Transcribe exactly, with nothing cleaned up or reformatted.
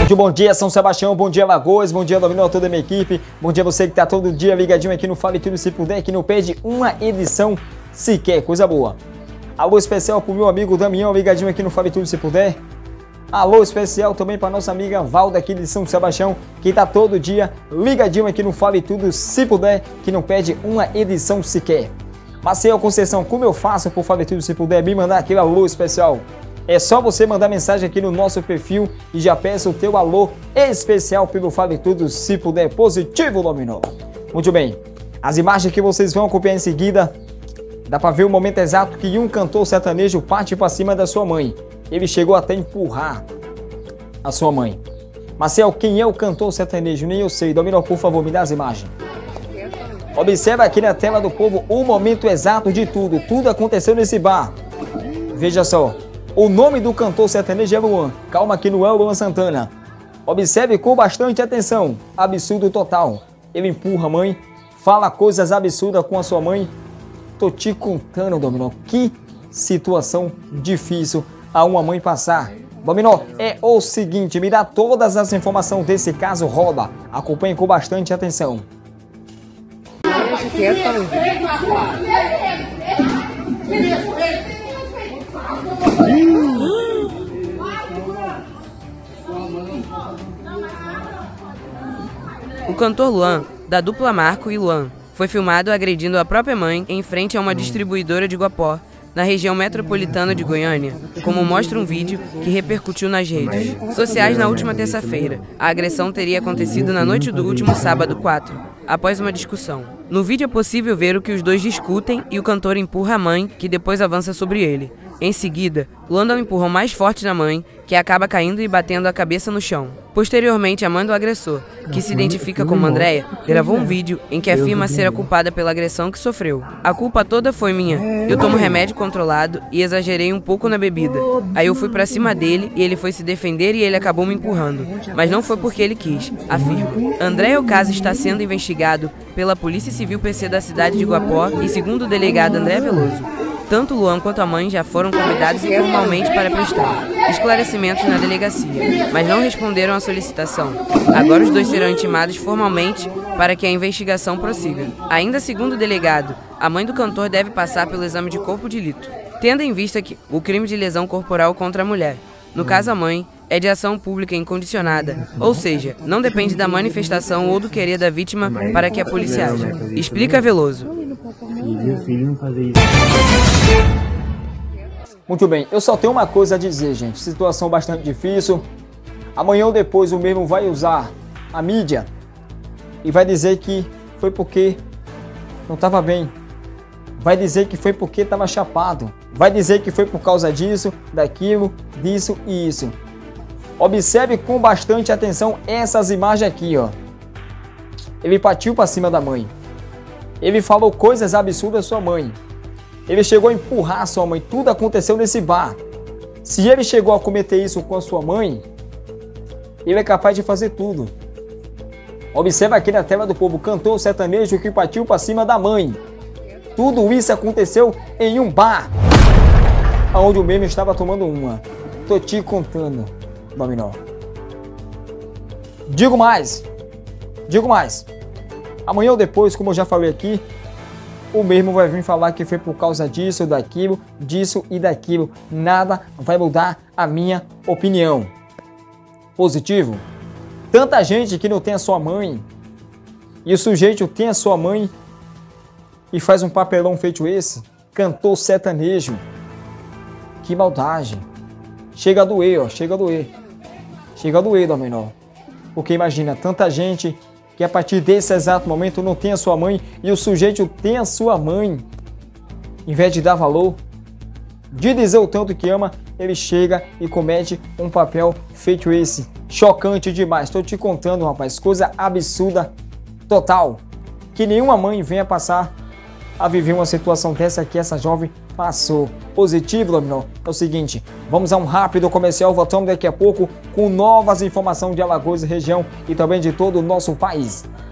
Muito bom dia, São Sebastião, bom dia, Lagoas, bom dia, Dominó, toda a minha equipe, bom dia você que tá todo dia ligadinho aqui no Fale Tudo Se Puder, que não perde uma edição sequer, coisa boa. Alô especial pro meu amigo Damião, ligadinho aqui no Fale Tudo Se Puder. Alô especial também para nossa amiga Valda aqui de São Sebastião, que tá todo dia ligadinho aqui no Fale Tudo Se Puder, que não perde uma edição sequer. Maceió Conceição, como eu faço por Fale Tudo Se Puder me mandar aquele alô especial? É só você mandar mensagem aqui no nosso perfil e já peço o teu alô especial pelo Fale Tudo Se Puder positivo, Dominó. Muito bem, as imagens que vocês vão acompanhar em seguida, dá para ver o momento exato que um cantor sertanejo parte para cima da sua mãe. Ele chegou até a empurrar a sua mãe. Marcel, quem é o cantor sertanejo? Nem eu sei. Dominó, por favor, me dá as imagens. Observa aqui na tela do povo o momento exato de tudo. Tudo aconteceu nesse bar. Veja só. O nome do cantor sertanejo é Luan. Calma que não é o Luan Santana. Observe com bastante atenção. Absurdo total. Ele empurra a mãe, fala coisas absurdas com a sua mãe. Tô te contando, Dominó, que situação difícil a uma mãe passar. Dominó, é o seguinte, me dá todas as informações desse caso, roda. Acompanhe com bastante atenção. O cantor Luan, da dupla Marco e Luan, foi filmado agredindo a própria mãe em frente a uma distribuidora de Guapó, na região metropolitana de Goiânia, como mostra um vídeo que repercutiu nas redes sociais na última terça-feira. A agressão teria acontecido na noite do último sábado quatro, após uma discussão. No vídeo é possível ver o que os dois discutem e o cantor empurra a mãe, que depois avança sobre ele. Em seguida, Luan dá um empurrão mais forte na mãe, que acaba caindo e batendo a cabeça no chão. Posteriormente, a mãe do agressor, que se identifica como Andréia, gravou um vídeo em que afirma ser a culpada pela agressão que sofreu. A culpa toda foi minha. Eu tomo remédio controlado e exagerei um pouco na bebida. Aí eu fui pra cima dele e ele foi se defender e ele acabou me empurrando. Mas não foi porque ele quis, afirma. Andréia, o caso está sendo investigado pela Polícia Civil P C da cidade de Guapó e, segundo o delegado André Veloso, tanto Luan quanto a mãe já foram convidados informalmente para prestar esclarecimentos na delegacia, mas não responderam à solicitação. Agora os dois serão intimados formalmente para que a investigação prossiga. Ainda segundo o delegado, a mãe do cantor deve passar pelo exame de corpo de delito, tendo em vista que o crime de lesão corporal contra a mulher, no caso a mãe, é de ação pública incondicionada, ou seja, não depende da manifestação ou do querer da vítima para que a polícia haja. Explica Veloso. Muito bem, eu só tenho uma coisa a dizer, gente. Situação bastante difícil. Amanhã ou depois o mesmo vai usar a mídia e vai dizer que foi porque não estava bem. Vai dizer que foi porque estava chapado. Vai dizer que foi por causa disso, daquilo, disso e isso. Observe com bastante atenção essas imagens aqui, ó. Ele partiu para cima da mãe. Ele falou coisas absurdas à sua mãe. Ele chegou a empurrar a sua mãe. Tudo aconteceu nesse bar. Se ele chegou a cometer isso com a sua mãe, ele é capaz de fazer tudo. Observa aqui na tela do povo, cantor sertanejo que partiu para cima da mãe. Tudo isso aconteceu em um bar, onde o mesmo estava tomando uma. Tô te contando, Dominó. Digo mais. Digo mais. Amanhã ou depois, como eu já falei aqui, o mesmo vai vir falar que foi por causa disso, daquilo, disso e daquilo. Nada vai mudar a minha opinião. Positivo. Tanta gente que não tem a sua mãe, e o sujeito tem a sua mãe e faz um papelão feito esse. Cantor sertanejo. Que maldade. Chega a doer, ó. Chega a doer. Chega a doer, Dominó. Porque imagina, tanta gente que a partir desse exato momento não tem a sua mãe e o sujeito tem a sua mãe. Em vez de dar valor, de dizer o tanto que ama, ele chega e comete um papel feito esse. Chocante demais. Estou te contando, rapaz. Coisa absurda total. Que nenhuma mãe venha passar a viver uma situação dessa que essa jovem passou. Positivo, Dominó. É o seguinte, vamos a um rápido comercial, voltamos daqui a pouco com novas informações de Alagoas e região e também de todo o nosso país.